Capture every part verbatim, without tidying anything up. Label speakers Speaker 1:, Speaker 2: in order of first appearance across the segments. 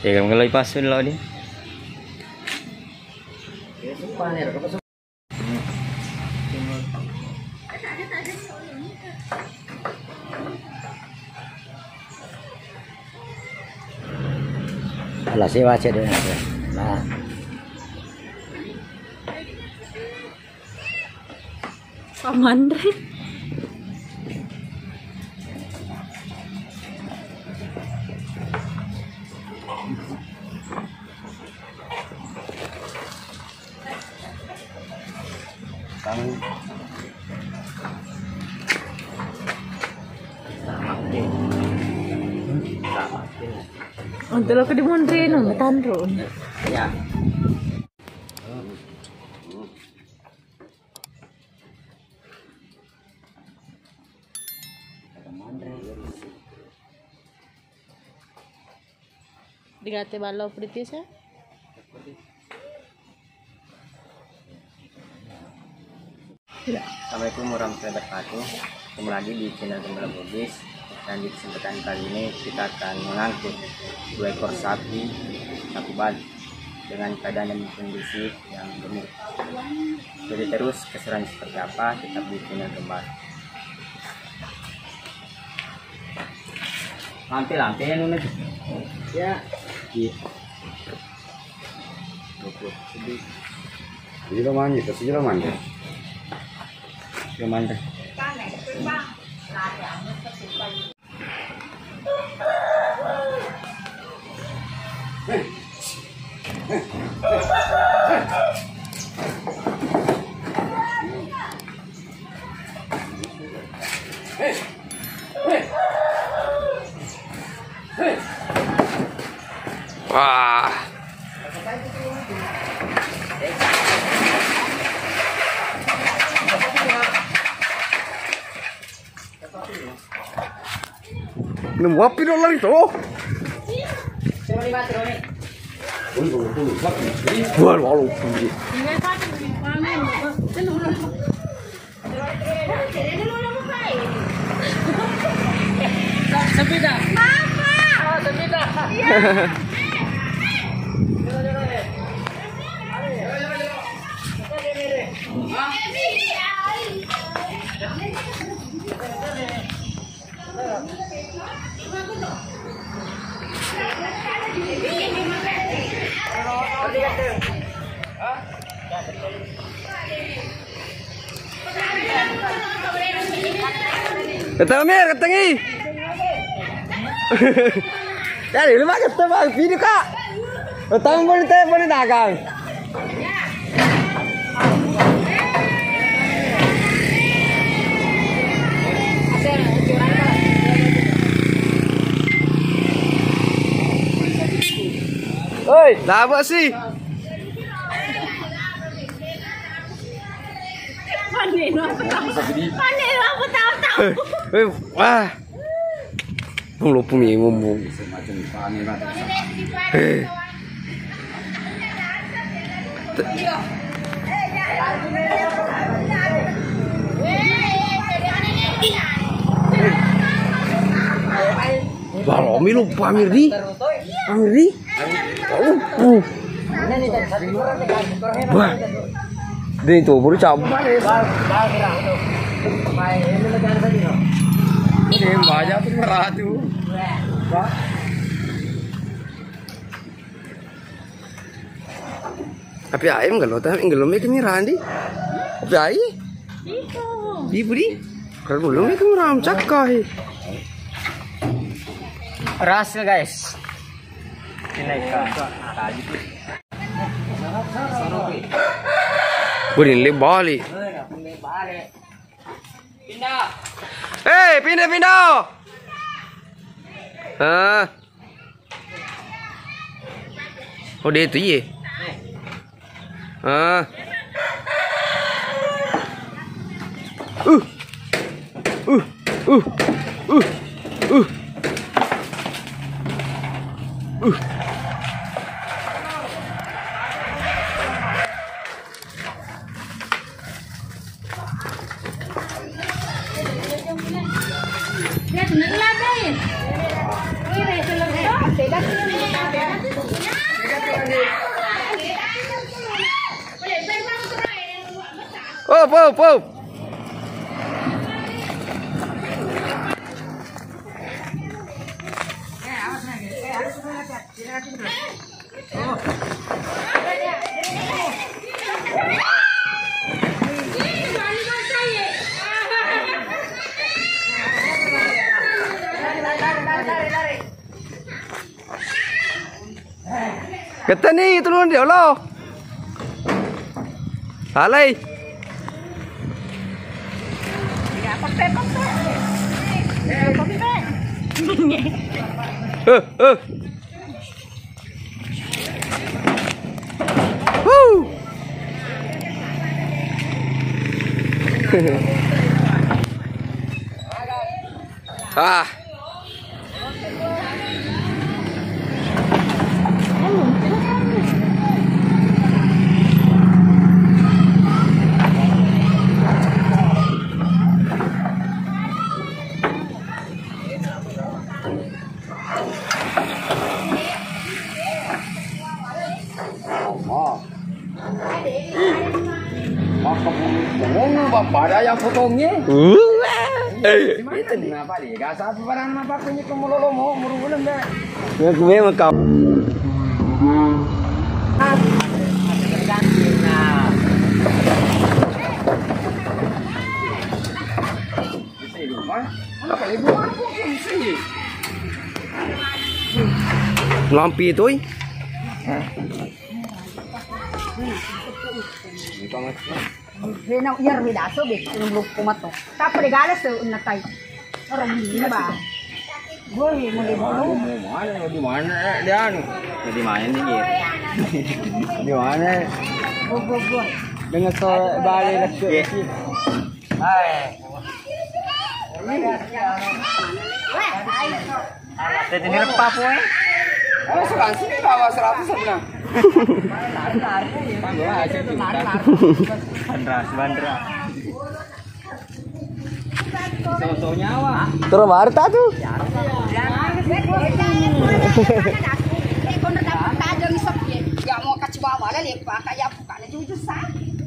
Speaker 1: Ya kan kalau ipasun lo dia.
Speaker 2: Alah sewa aja deh. Nah.
Speaker 3: Pamandre. Untuk lo ke di Mondre no, ngetandron.
Speaker 2: Ya.
Speaker 3: Digate balo pretisa.
Speaker 2: Assalamualaikum warahmatullahi wabarakatuh. Ketemu lagi di channel Gembala Bugis. Dan di kesempatan kali ini kita akan mengangkut dua ekor sapi satu bal dengan keadaan dan kondisi yang gemuk. Jadi terus keseruan seperti apa tetap di channel Gembala. Lantai-lantai yang unik. Ya. Iya.
Speaker 4: Ini romannya, kasih romannya.
Speaker 2: Romannya.
Speaker 1: Wah. Nemu api dolar itu. Buat walau puji.
Speaker 3: Sepeda. Mama. Oh, sepeda.
Speaker 1: Kata Amir, kata ngi. Dari lu mah kata bang, video kak. Kata mau di telepon di dagang. Oi, dah apa sih?
Speaker 3: Pandai no apa tahu. Pandai no apa tahu tahu.
Speaker 1: Eh, wah. Belum punya ngomong. Eh. Baru mi lupa Amirdi. Amirdi. Oh. Wah. Dia itu baru cabut. Ini banyak tuh merah tuh. Tapi ayam enggak lo, tapi enggak lo make merah di. Tapi ayam. Di budi. Kalau belum make merah cakai.
Speaker 2: Rasil guys. Ini kak.
Speaker 1: Burin le balik.
Speaker 2: Pindah.
Speaker 1: Eh, pindah pindah. Ah. Oh dia itu ye. Ah. Uh. Uh. Uh. Uh. Uh. Uh.
Speaker 3: Dia benar lah deh. Ini selesai. Tidak sih.
Speaker 1: Pop, pop, pop. Kata ni turun dia lo. Halai. Eh, eh. Woo. Ah.
Speaker 2: Ngomong bapak ada yang potongnya.
Speaker 1: Eh,
Speaker 2: Itu nih. Kenapa dia? Gak sabar barang apa punya kemulolo mau muru-muru enggak.
Speaker 1: aku memang kau. Lampi itu, eh.
Speaker 3: Rena yar bidaso be nung lup kumato. Tapos regalo sa unatay. Orang hindi ba? Boy, mo di mo.
Speaker 2: Mana di mana dia anu? Di mana nih? Di mana?
Speaker 3: Go go go.
Speaker 2: Dengan so balik lagi. Hai. Jadi ini apa po eh?
Speaker 1: Oh, sekarang sini bawa seratus sebenarnya.
Speaker 2: Bandras, bandra. Soto nyawa.
Speaker 1: Terus Marta tuh.
Speaker 3: Ya mau kacau wala lepa kaya bukan jujur sa.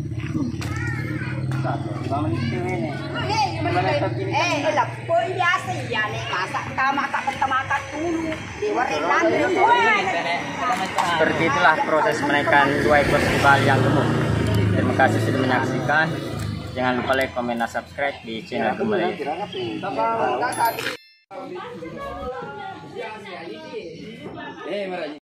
Speaker 3: Eh, elak po biasa ya nih masak tama tak pertama tak dulu. Dewa renan
Speaker 2: Seperti itulah proses menaikkan dua ekor seribal yang gemuk. Terima kasih sudah menyaksikan. Jangan lupa like, komen, dan subscribe di channel Gembala.
Speaker 1: Eh,